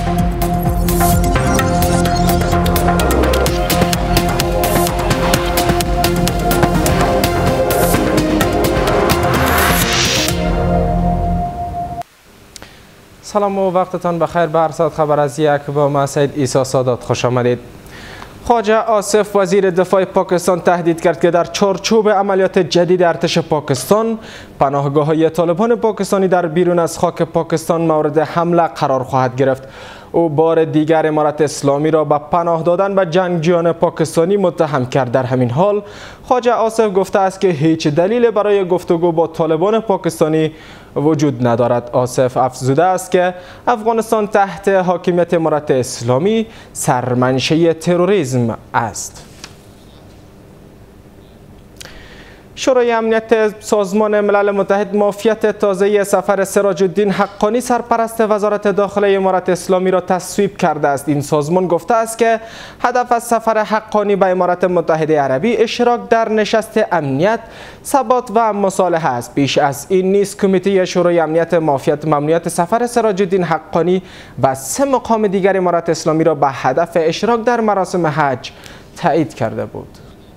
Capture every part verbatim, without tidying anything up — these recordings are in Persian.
سلام و وقتتان بخیر. به ارصاد خبر از یک با من سید عیسی سادات خوش آمدید. خواجه آصف وزیر دفاع پاکستان تهدید کرد که در چارچوب عملیات جدید ارتش پاکستان پناهگاه‌های طالبان پاکستانی در بیرون از خاک پاکستان مورد حمله قرار خواهد گرفت. او بار دیگر امارت اسلامی را به پناه دادن به جنگجویان پاکستانی متهم کرد. در همین حال خواجه آصف گفته است که هیچ دلیل برای گفتگو با طالبان پاکستانی وجود ندارد. آصف افزوده است که افغانستان تحت حاکمیت امارت اسلامی سرمنشه تروریسم است. شورای امنیت سازمان ملل متحد معافیت تازه سفر سراج الدین حقانی سرپرست وزارت داخله امارت اسلامی را تصویب کرده است. این سازمان گفته است که هدف از سفر حقانی به امارات متحده عربی اشتراک در نشست امنیت، ثبات و مصالحه است. بیش از این نیز کمیته شورای امنیت معافیت ممنوعیت سفر سراج الدین حقانی و سه مقام دیگر امارت اسلامی را به هدف اشتراک در مراسم حج تایید کرده بود.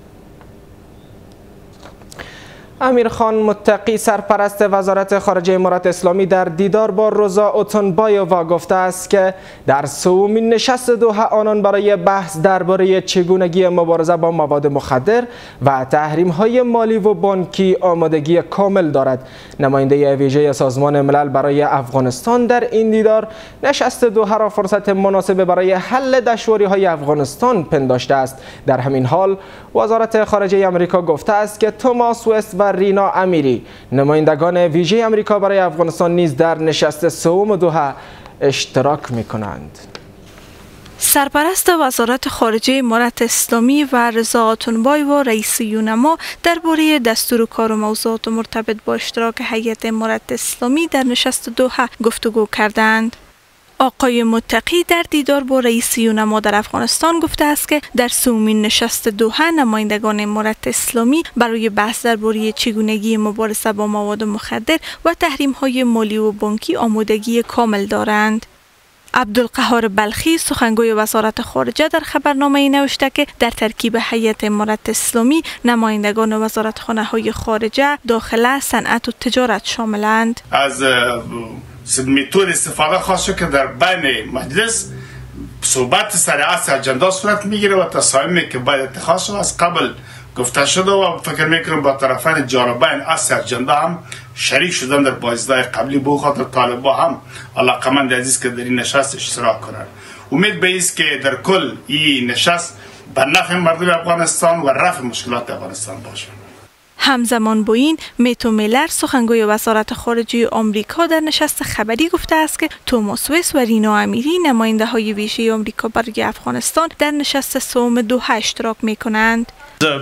امیر خان متقی سرپرست وزارت خارجه امارات اسلامی در دیدار با روزا اوتونبایووا گفته است که در سومین نشست دوحه آنان برای بحث درباره چگونگی مبارزه با مواد مخدر و تحریم‌های مالی و بانکی آمادگی کامل دارد. نماینده ویژه سازمان ملل برای افغانستان در این دیدار نشست دوحه را فرصت مناسب برای حل دشواری‌های افغانستان پنداشته است. در همین حال وزارت خارجه آمریکا گفته است که توماس وست و رینا امیری نمایندگان ویژه آمریکا برای افغانستان نیز در نشست سوم دوحه اشتراک می‌کنند. سرپرست وزارت خارجه امارت اسلامی و رضا اوتونبایووا رئیس یونما درباره دستور کار و موضوعات مرتبط با اشتراک هیئت امارت اسلامی در نشست دوحه گفتگو کردند. آقای متقی در دیدار با رئیس یونما در افغانستان گفته است که در سومین نشست دوحه نمایندگان امارت اسلامی برای بحث درباره چگونگی مبارزه با مواد مخدر و تحریم‌های مالی و بانکی آمادگی کامل دارند. عبدالقهار بلخی سخنگوی وزارت خارجه در خبرنامه نوشته که در ترکیب هیئت امارت اسلامی نمایندگان وزارتخانه‌های خارجه، داخله، صنعت و تجارت شاملند. از متد استفاده خواست شد که در بین مجلس صحبت سر اصل اجندا صورت میگیره و تصامیمی که باید اتخاذ شد از قبل گفته شده و فکر میکنم با طرفین جانبین اصل اجندا هم شریک شدن در بازدهای قبلی. به خاطر طالبا هم علاقمند عزیز که در این نشست اشتراک کنند. امید به است که در کل این نشست به نفع مردم افغانستان و رفع مشکلات افغانستان باشه. همزمان با این میتو میلر سخنگوی وزارت خارجه آمریکا در نشست خبری گفته است که توماس وست و رینا امیری نماینده های ویژه آمریکا برای افغانستان در نشست سوم دوحه اشتراک می کنند.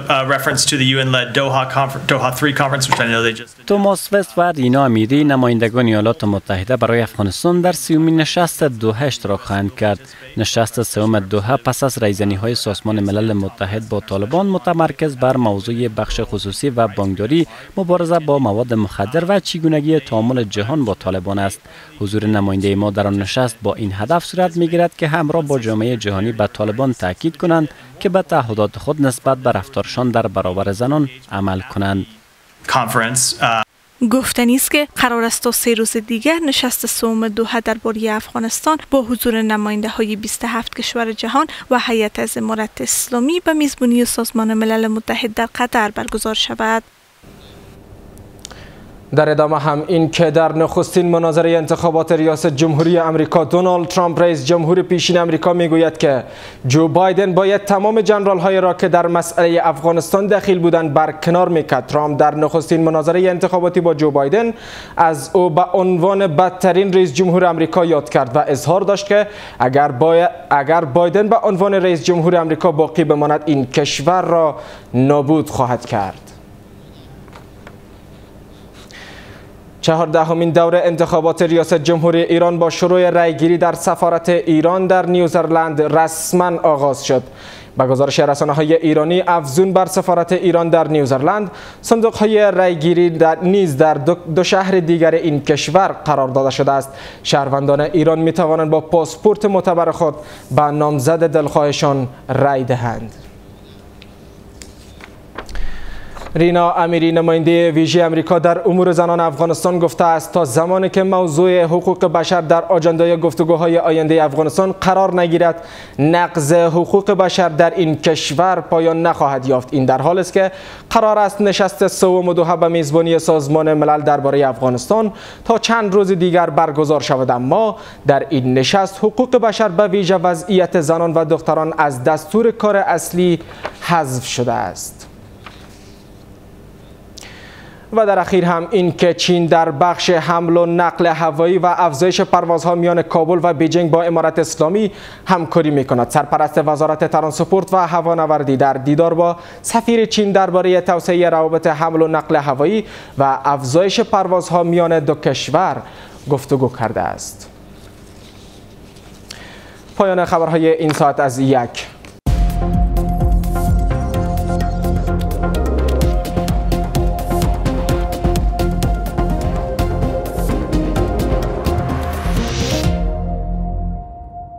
توماس وست و رینا امیری نمایندگان ایالات متحده برای افغانستان در سیومین نشست دوحه اشتراک خواهند کرد. نشست سوم دوحه پس از رایزنی‌های سازمان ملل متحد با طالبان متمرکز بر موضوع بخش خصوصی و بانکداری، مبارزه با مواد مخدر و چگونگی تعامل جهان با طالبان است. حضور نماینده ما در آن نشست با این هدف صورت می‌گیرد که همراه با جامعه جهانی به طالبان تاکید کنند که به تعهدات خود نسبت به رفتارشان در برابر زنان عمل کنند. گفتنی است که قرار است تا سه روز دیگر نشست سوم دوحه درباره افغانستان با حضور نماینده های بیست و هفت کشور جهان و هیئت از امارت اسلامی به میزبانی سازمان ملل متحد در قطر برگزار شود. در ادامه هم این که در نخستین مناظره انتخابات ریاست جمهوری آمریکا دونالد ترامپ رئیس جمهور پیشین آمریکا میگوید که جو بایدن باید تمام جنرال های را که در مسئله افغانستان دخیل بودند برکنار میکرد. ترامپ در نخستین مناظره انتخاباتی با جو بایدن از او به عنوان بدترین رئیس جمهور آمریکا یاد کرد و اظهار داشت که اگر باید اگر بایدن به عنوان رئیس جمهور آمریکا باقی بماند این کشور را نابود خواهد کرد. چهاردهمین دور انتخابات ریاست جمهوری ایران با شروع رأیگیری در سفارت ایران در نیوزلند رسما آغاز شد. با گزارش رسانه‌های ایرانی افزون بر سفارت ایران در نیوزلند، صندوق‌های رأیگیری نیز در دو, دو شهر دیگر این کشور قرار داده شده است. شهروندان ایران می‌توانند با پاسپورت معتبر خود به نامزد دلخواهشان رأی دهند. رینا امیری، نماینده ویژه امریکا در امور زنان افغانستان، گفته است تا زمانی که موضوع حقوق بشر در آجندای گفتگوهای آینده افغانستان قرار نگیرد، نقض حقوق بشر در این کشور پایان نخواهد یافت. این در حالی است که قرار است نشست سوم دوحه به میزبانی سازمان ملل درباره افغانستان تا چند روز دیگر برگزار شود، اما در این نشست حقوق بشر به ویژه وضعیت زنان و دختران از دستور کار اصلی حذف شده است. و در اخیر هم این که چین در بخش حمل و نقل هوایی و افزایش پروازها میان کابل و بیجینگ با امارت اسلامی همکاری میکند. سرپرست وزارت ترانسپورت و هوانوردی در دیدار با سفیر چین درباره توسعه روابط حمل و نقل هوایی و افزایش پروازها میان دو کشور گفتگو کرده است. پایان خبرهای این ساعت از یک